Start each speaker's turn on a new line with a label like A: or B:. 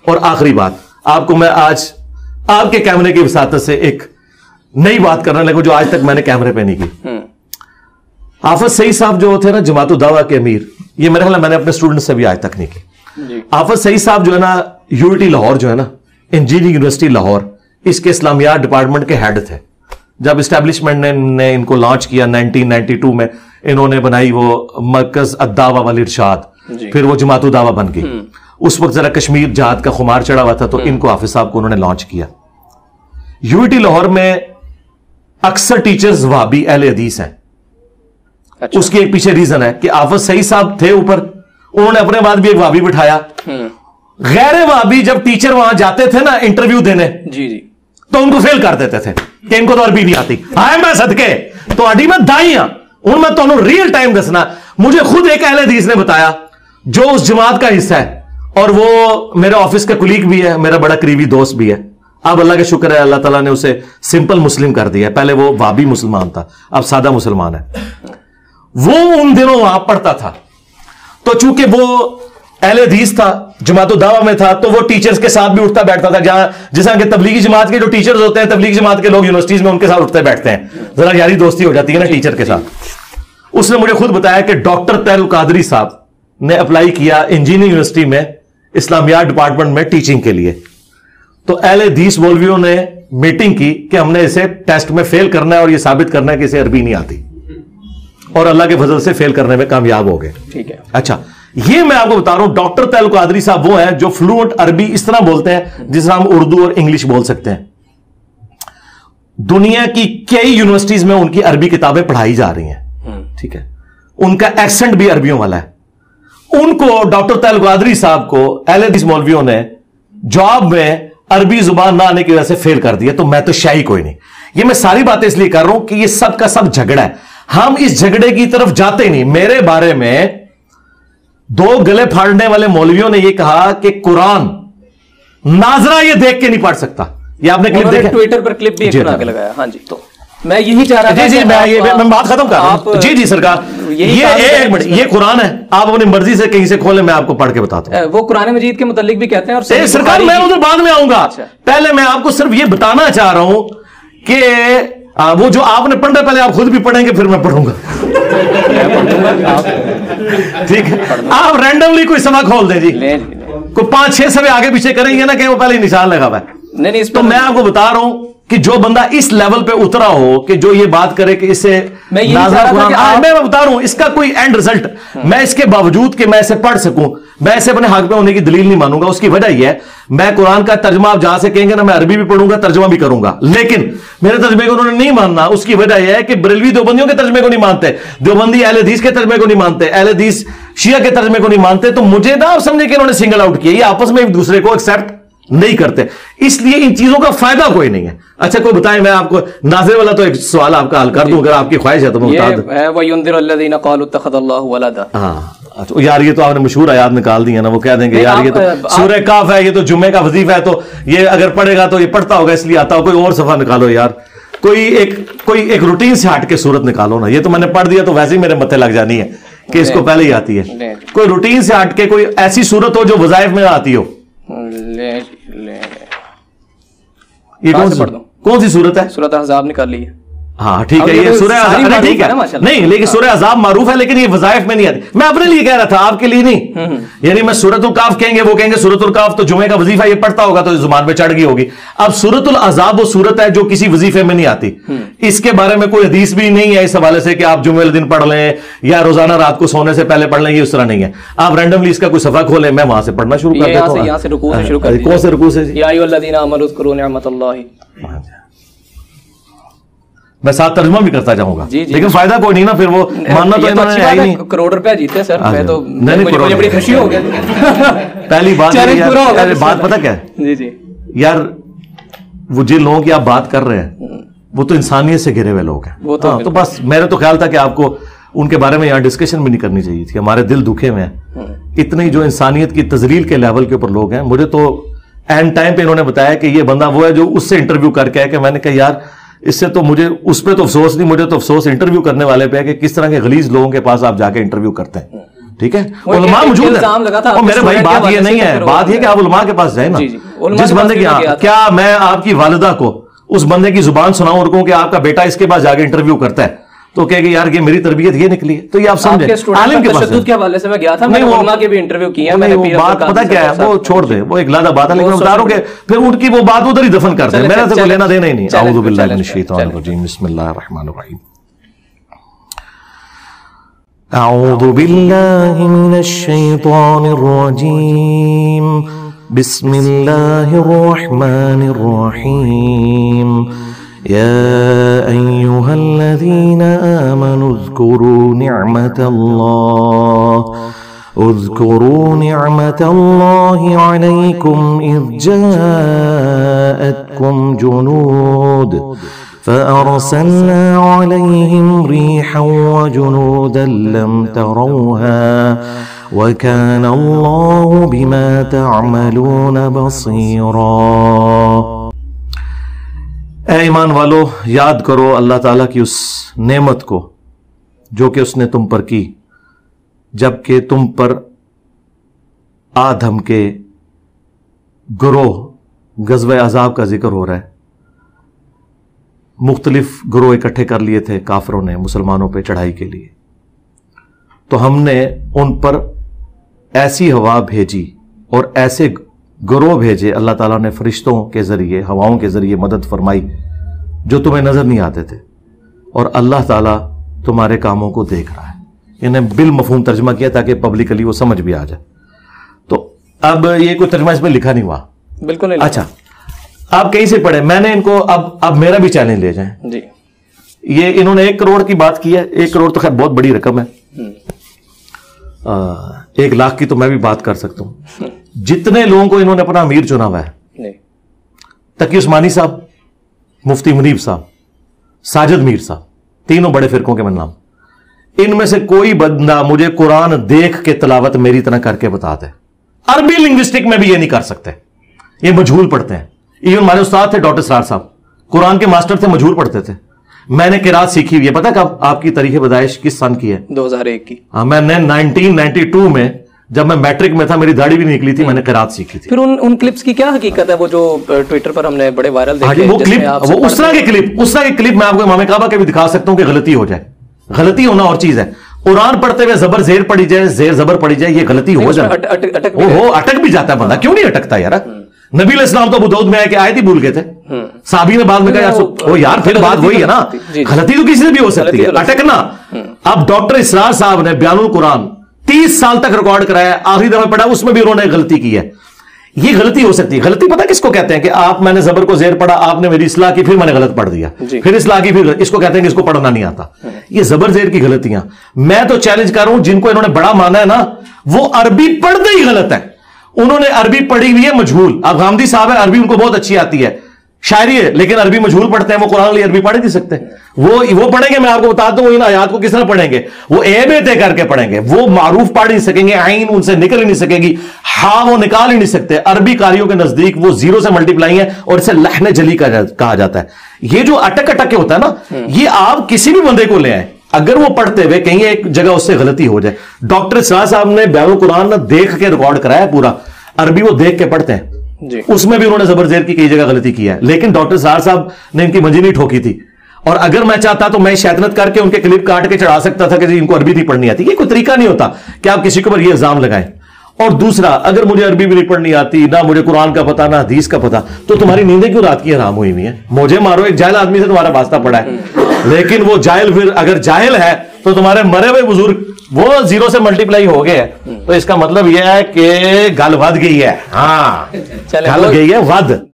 A: اور آخری بات آپ کو میں آج آپ کے کیمرے کی وساطت سے ایک نئی بات کرنے لگوں جو آج تک میں نے کیمرے پہ نہیں کی. حافظ سعید صاحب جو تھے نا جماعت الدعوہ کے امیر, یہ میرے خیال میں نے اپنے اسٹوڈنٹ سے بھی آج تک نہیں کی. حافظ سعید صاحب جو ہے نا یونیورسٹی لاہور جو ہے نا انجینئرنگ یونیورسٹی لاہور, اس کے اسلامیات ڈپارٹمنٹ کے ہیڈ تھے. جب اسٹیبلشمنٹ نے ان کو لانچ کیا 1992 میں, انہوں نے بنائی وہ مرکز الدعوہ والارشاد, پھر وہ جماعت الدعوہ بن گئی. اس وقت ذرا کشمیر جہاد کا خمار چڑھا ہوا تھا تو ان کو حافظ صاحب کو انہوں نے لانچ کیا. یونیورسٹی لاہور میں اکثر ٹیچرز وہابی اہل حدیث ہیں. اس کی ایک پیچھے ریزن ہے کہ حافظ سعید صاحب تھے اوپر, انہوں نے اپنے بعد بھی ایک وہابی بٹھایا. غیر وہابی جب ٹیچر وہاں جاتے تھے نا انٹرویو دینے, تو ان کو فیل کر دیتے تھے کہ ان کو تو عربی نہیں آتی. ہائے میں صدقے تو اڈی میں دائی ہاں, ان میں تو ریئل ٹائم دسنا. مجھے خود ایک اہل حدیث نے بتایا جو اس جماعت کا حصہ ہے, اور وہ میرے آفس کا کلیگ بھی ہے, میرا بڑا قریبی دوست بھی ہے. اب اللہ کا شکر ہے, اللہ تعالیٰ نے اسے سمپل مسلم کر دیا. پہلے وہ وہابی مسلمان تھا, اب سادہ مسلمان ہے. وہ ان دنوں وہاں پڑھتا تھا, تو چونکہ وہ اہل حدیث تھا, جماعت الدعوہ میں تھا, تو وہ ٹیچرز کے ساتھ بھی اٹھتا بیٹھتا تھا. جہاں جس طرح کہ تبلیغی جماعت کے جو ٹیچرز ہوتے ہیں, تبلیغی جماعت کے لوگ یونیورسٹیز میں ان کے ساتھ اٹھتے بیٹھتے ہیں, ذرا یاری دوستی ہو جاتی ہے نا ٹیچر کے ساتھ. اس نے مجھے خود بتایا کہ ڈاکٹر طاہر القادری صاحب نے اپلائی کیا انجینئرنگ یونیورسٹی میں اسلامیات ڈپارٹمنٹ میں ٹیچنگ کے لیے. تو اہل حدیث مولویوں نے میٹنگ کی کہ ہم نے اسے ٹیسٹ میں فیل کرنا ہے اور یہ ثابت کرنا ہے کہ اسے عربی نہیں آتی, اور اللہ کے فضل سے فیل کرنے میں کامیاب ہو گئے. ٹھیک ہے, اچھا یہ میں آپ کو بتا رہا ہوں, ڈاکٹر طاہر القادری صاحب وہ ہیں جو فلوئنٹ عربی اس طرح بولتے ہیں جس طرح ہم اردو اور انگلش بول سکتے ہیں. دنیا کی کئی یونیورسٹیز میں ان کی عربی کتابیں پڑھائی جا رہی ہیں. ٹھیک ہے, ان کا ایکسنٹ بھی عربیوں والا ہے. ان کو ڈاکٹر طاہر القادری صاحب کو اہل حدیث مولویوں نے جاب میں عربی زبان نہ آنے کی وجہ سے فیل کر دیا. تو میں تو شاہی کوئی نہیں. یہ میں ساری باتیں اس لیے کر رہا ہوں کہ یہ سب کا سب جھگڑا ہے, ہم اس جھگڑے کی طرف جاتے نہیں. میرے بارے میں دو گلے پھاڑنے والے مولویوں نے یہ کہا کہ قرآن ناظرہ یہ دیکھ کے نہیں پڑھ سکتا. یہ آپ نے کلپ دیکھا,
B: ٹویٹر پر کلپ بھی بنا کے لگایا. ہاں جی, تو میں یہی چاہ رہا تھا.
A: جی میں بات ختم کر رہا ہوں. جی سرکار, یہ قرآن ہے, آپ اپنی مرضی سے کہیں سے کھولیں, میں آپ کو پڑھ کے بتاتا ہوں.
B: وہ قرآن مجید کے متعلق بھی کہتے ہیں. اور
A: سرکار میں ادھر بعد میں آؤں گا, پہلے میں آپ کو صرف یہ بتانا چاہ رہا ہوں کہ وہ جو آپ نے پڑھنا پہلے آپ خود بھی پڑھیں گے, پھر میں پڑھوں گا. ٹھیک ہے, آپ رینڈملی کوئی سما کھول دیں جی, کوئی 5-6 سوے آگے پیچھے کریں گے نا کہ وہ پہلے نشان لگا ہوا ہے. تو میں آپ کو بتا رہا ہوں کہ جو بندہ اس لیول پہ اترا ہو کہ جو یہ بات کرے کہ اسے میں بتا رہا ہوں اس کا کوئی اینڈ رزلٹ, میں اس کے باوجود کہ میں اسے پڑھ سکوں, میں اسے اپنے حق میں ہونے کی دلیل نہیں مانوں گا. اس کی وجہ یہ ہے, میں قرآن کا ترجمہ آپ جہاں سے کہیں گے نا, میں عربی بھی پڑھوں گا, ترجمہ بھی کروں گا, لیکن میرے ترجمے کو انہوں نے نہیں ماننا. اس کی وجہ یہ ہے کہ بریلوی دیوبندیوں کے ترجمے کو نہیں مانتے, دیوبندی اہل حدیث کے ترجمے کو نہیں مانتے, اہل حدیث شیعہ کے ترجمے کو نہیں مانتے. تو مجھے نہ آپ سمجھے کہ انہوں نے سنگل آؤٹ کیا, یہ آپس میں ایک دوسرے کو ایکسپٹ نہیں کرتے, اس لیے ان چیزوں کا فائدہ کوئی نہیں ہے. اچھا کوئی بتائیں, میں آپ کو ناظر والا تو ایک سوال آپ کا حل کر دوں اگر آپ کی خواہش ہے تو میں بتا دوں.
B: وَيُنذِرُ الَّذِينَ قَالُوا اتَّخَذَ اللَّهُ وَلَدًا.
A: ہاں یار, یہ تو آپ نے مشہور آیات نکال دی ہے نا, وہ کہہ دیں گے یار یہ تو سورہ کاف ہے, یہ تو جمعے کا وظیفہ ہے, تو یہ اگر پڑھے گا تو یہ پڑھتا ہوگا اس لیے آتا ہو. کوئی اور صفحہ نکالو یار, کوئی ایک روٹین سے ہٹ کے صورت نکالو نا. یہ تو میں نے پڑھ دیا تو ویسے ہی میرے متھے لگ جانی ہے کہ اس کو پہلے ہی آتی ہے. کوئی روٹین سے ہٹ کے کوئی ایسی صورت ہو جو وظائف میں آتی ہو. یہ کون سی صورت ہے؟
B: سورۃ احزاب نکال لی ہے.
A: ہاں ٹھیک ہے, یہ سورہ احزاب ٹھیک ہے نہیں, لیکن سورہ احزاب معروف ہے, لیکن یہ وظائف میں نہیں آتی. میں اپنے لیے کہہ رہا تھا, آپ کے لیے نہیں. یعنی میں سورۃ الکاف کہیں گے, وہ کہیں گے سورۃ الکاف تو جمعے کا وظیفہ, یہ پڑھتا ہوگا تو زبان پہ چڑھ گئی ہوگی. اب سورۃ الاحزاب وہ سورت ہے جو کسی وظیفے میں نہیں آتی. اس کے بارے میں کوئی حدیث بھی نہیں ہے اس حوالے سے کہ آپ جمعے والے دن پڑھ لیں یا روزانہ رات کو سونے سے پہلے پڑھ لیں, یہ اس طرح نہیں ہے. آپ رینڈملی اس کا کوئی صفحہ کھولیں, میں وہاں سے پڑھنا شروع کر دیتا ہوں.
B: یہاں سے رکوع سے شروع کر.
A: کون سے رکوع سے؟
B: یا ایھا الذین آمنوا اذکروا نعمت اللہ.
A: میں ساتھ ترجمہ بھی کرتا جاؤں گا, لیکن فائدہ کوئی نہیں نا, پھر وہ ماننا تو انہوں نے ہے ہی نہیں.
B: کروڑ روپے جیتے سر, میں تو مجھے بڑی خوشی ہو گئی.
A: پہلی بات پتہ کیا ہے
B: جی
A: یار, وہ جن لوگوں کی آپ بات کر رہے ہیں وہ تو انسانیت سے گھرے ہوئے لوگ ہیں. تو بس میرے تو خیال تھا کہ آپ کو ان کے بارے میں یہاں ڈسکشن بھی نہیں کرنی چاہیے تھی. ہمارے دل دکھے ہوئے ہیں, اتنے جو انسانیت کی تذلیل کے لیول کے اوپر لوگ ہیں. مجھے تو اینڈ ٹائم پہ انہوں نے بتایا کہ یہ بندہ وہ ہے جو اس سے انٹرویو کر کے ہے, کہ میں نے کہا یار اس سے تو مجھے اس پہ تو افسوس نہیں, مجھے تو افسوس انٹرویو کرنے والے پہ ہے کہ کس طرح کے غلیظ لوگوں کے پاس آپ جا کے انٹرویو کرتے ہیں. ٹھیک ہے, علماء موجود ہیں. اور میرے بھائی بات یہ نہیں ہے, بات یہ کہ آپ علماء کے پاس جائیں نا. جس بندے کی, کیا میں آپ کی والدہ کو اس بندے کی زبان سناؤں اور کہوں کہ آپ کا بیٹا اس کے پاس جا کے انٹرویو کرتا ہے تو کہے گا یار یہ میری تربیت یہ نکلی ہے, تو یہ آپ سمجھیں. عالم کے پاس تشدد کے حوالے سے میں گیا تھا, میں نے علماء کے بھی انٹرویو کیے ہیں. وہ بات پتہ کیا ہے, وہ چھوڑ دیں, وہ ایک لادہ بات ہے, لیکن بتا رہا ہوں کہ پھر ان کی وہ بات ادھر ہی دفن کر دیں, میرا سے کوئی لینا دینا ہی نہیں. اعوذ باللہ من الشیطان الرجیم, بسم اللہ الرحمن الرحیم. اعوذ باللہ من الشیطان الرجیم, بسم اللہ الرحمن الرحیم. يا أيها الذين آمنوا اذكروا نعمة الله عليكم إذ جاءتكم جنود فأرسلنا عليهم ريحا وجنودا لم تروها وكان الله بما تعملون بصيرا. اے ایمان والو, یاد کرو اللہ تعالیٰ کی اس نعمت کو جو کہ اس نے تم پر کی جبکہ تم پر آدم کے گروہ غزوہ احزاب کا ذکر ہو رہا ہے. مختلف گروہ اکٹھے کر لیے تھے کافروں نے مسلمانوں پہ چڑھائی کے لیے, تو ہم نے ان پر ایسی ہوا بھیجی اور ایسے گروہ بھیجے, اللہ تعالیٰ نے فرشتوں کے ذریعے, ہواؤں کے ذریعے مدد فرمائی جو تمہیں نظر نہیں آتے تھے, اور اللہ تعالیٰ تمہارے کاموں کو دیکھ رہا ہے. انہیں بالمفہوم ترجمہ کیا تاکہ پبلکلی وہ سمجھ بھی آ جائے. تو اب یہ کوئی ترجمہ اس میں لکھا نہیں ہوا,
B: بالکل نہیں.
A: اچھا آپ کہیں سے پڑھیں, میں نے ان کو اب میرا بھی چیلنج لے جائیں
B: جی.
A: یہ انہوں نے 1 کروڑ کی بات کی ہے. 1 کروڑ تو خیر بہت بڑی رقم ہے, 1 لاکھ کی تو میں بھی بات کر سکتا ہوں. جتنے لوگوں کو انہوں نے اپنا امیر چنا ہوا ہے, تقی عثمانی صاحب, مفتی منیب صاحب, ساجد میر صاحب, تینوں بڑے فرقوں کے نام, ان میں سے کوئی بندہ مجھے قرآن دیکھ کے تلاوت میری طرح کر کے بتا دے. عربی لنگوسٹک میں بھی یہ نہیں کر سکتے, یہ مجہول پڑھتے ہیں. ایون ہمارے استاد تھے ڈاکٹر سرار صاحب, قرآن کے ماسٹر تھے, مجہول پڑھتے تھے. میں نے قرات سیکھی ہوئی ہے, پتہ کب آپ کی تاریخ پیدائش کس سن کی ہے؟
B: 2001 کی.
A: ہاں, میں نے 1992 میں جب میں میٹرک میں تھا, میری داڑھی بھی نہیں نکلی تھی, میں نے قرات سیکھی تھی.
B: پھر ان کلپس کی کیا حقیقت ہے وہ جو ٹویٹر پر ہم نے بڑے وائرل دیکھے؟
A: وہ کلپ, وہ اس طرح کے کلپ میں آپ کو امام کعبہ کے بھی دکھا سکتا ہوں کہ غلطی ہو جائے. غلطی ہونا اور چیز ہے. قرآن پڑھتے ہوئے زبر زیر پڑھی جائے, زیر زبر پڑھی جائے, یہ غلطی ہو جائے. اٹک بھی جاتا ہے بندہ, کیوں نہیں اٹکتا یار؟ نبی علیہ السلام تو ابو داؤد میں آئے کہ آیت ہی بھول گئے تھے, صحابی نے بعد میں کہا یار پھر بات وہی ہے نا, غلطی تو کسی سے بھی ہو سکتی ہے, اٹکنا. اب ڈاکٹر اسرار صاحب نے بیان القرآن 30 سال تک ریکارڈ کرایا, آخری دفعہ پڑھا اس میں بھی انہوں نے غلطی کی ہے. یہ غلطی ہو سکتی ہے. غلطی پتہ کس کو کہتے ہیں کہ میں نے زبر کو زیر پڑھا, آپ نے میری اصلاح کی, پھر میں نے غلط پڑھ دیا, پھر اصلاح کی, پھر اس کو کہتے ہیں کہ اس کو پڑھنا نہیں آتا. یہ زبر زیر کی غلطیاں. میں تو چیلنج کر رہا ہوں, جن کو انہوں نے بڑا مانا ہے نا, وہ عربی پڑھتے ہی غلط ہے. انہوں نے عربی پڑھی ہوئی ہے مجہول. اب غامدی صاحب ہے, عربی ان کو بہت اچھی آتی ہے, شاعری ہے, لیکن عربی مجہول پڑھتے ہیں. وہ قرآن لیے عربی پڑھ نہیں سکتے. وہ پڑھیں گے, میں آپ کو بتا دوں ان آیات کو کس طرح پڑھیں گے. وہ اے بے تے کر کے پڑھیں گے. وہ معروف پڑھ نہیں سکیں گے, عین ان سے نکل ہی نہیں سکے گی, ہاں وہ نکال ہی نہیں سکتے. عربی قاریوں کے نزدیک وہ 0 سے ملٹیپلائی ہے, اور اسے لحن جلی کہا جاتا ہے. یہ جو اٹک اٹک کے ہوتا ہے نا, یہ آپ کسی بھی بندے کو لے آئیں, اگر وہ پڑھتے ہوئے کہیں ایک جگہ اس سے غلطی ہو جائے. ڈاکٹر اسرار صاحب نے بیان القرآن دیکھ کے ریکارڈ کرایا پورا, عربی وہ دیکھ کے پڑھتے ہیں, اس میں بھی انہوں نے زبر زیر کی کئی جگہ غلطی کی ہے. لیکن ڈاکٹر اسرار صاحب نے ان کی منجی نہیں ٹھوکی تھی, اور اگر میں چاہتا تو میں شیطنت کر کے ان کے کلپ کاٹ کے چڑھا سکتا تھا کہ ان کو عربی نہیں پڑھنی آتی. یہ کوئی طریقہ نہیں ہوتا کہ آپ کسی کے اوپر یہ الزام لگائیں. اور دوسرا, اگر مجھے عربی بھی نہیں پڑھنی آتی, نہ مجھے قرآن کا پتہ, نہ حدیث کا پتہ, تو تمہاری نیندیں کیوں رات کی حرام ہوئی ہوئی ہیں؟ مجھے مارو, ایک جاہل آدمی سے تمہارا واسطہ پڑا ہے, لیکن وہ جاہل پھر اگر جاہل ہے تو تمہارے مرے ہوئے بزرگ وہ 0 سے ملٹیپلائی ہو گئے, تو اس کا مطلب یہ ہے کہ گل ود گئی ہے. ہاں, گل گئی ہے ود.